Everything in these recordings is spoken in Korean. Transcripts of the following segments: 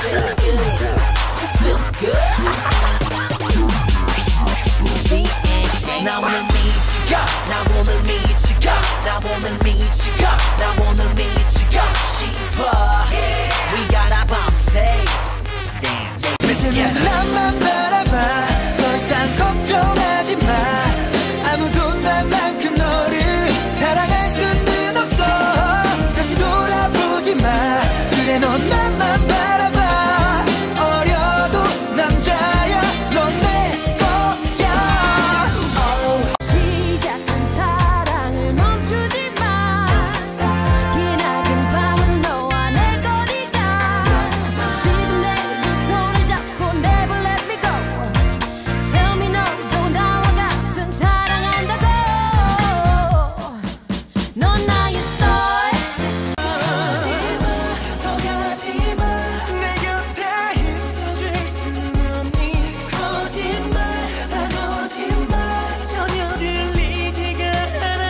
나 오늘 미치가 나 오늘 미치가 나 오늘 미치가 나 오늘 미치가 싶어 We gotta 밤새 dance 늦으면 나만 바라봐 더 이상 걱정하지 마 아무도 나만큼 너를 사랑할 수는 없어 다시 돌아보지 마 그래 넌 나만 바라봐 어려도 남자야 넌 내 거야 시작한 사랑을 멈추지 마 기나긴 밤은 너와 내 거리가 지금 내 두 손을 잡고 never let me go Tell me 너도 나와 같은 사랑한다고 넌 나의 star 내 곁에 있어줄 수는 없니 거짓말 다 거짓말 전혀 들리지가 않아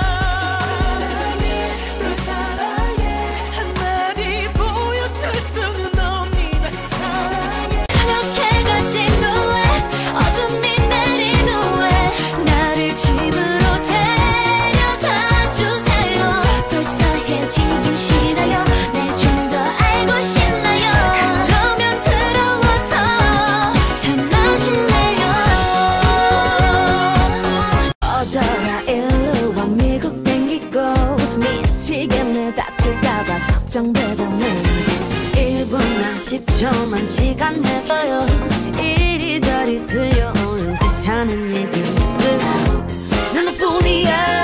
사랑해 널 사랑해 한마디 보여줄 수는 없니 날 사랑해 저녁해가 진 후에 어둠이 내린 후에 나를 집으로 데려다 주세요 벌써 헤어지긴 싫어요 날 좀 더 알고 싶나요 그러면 들어와서 참 마실래요 어쩌다 일로 와 미국 땡기고 미치겠네 다칠까봐 걱정되잖아 1분만 10초만 시간 내줘요 이리저리 들려오는 귀찮은 얘기들 난 너뿐이야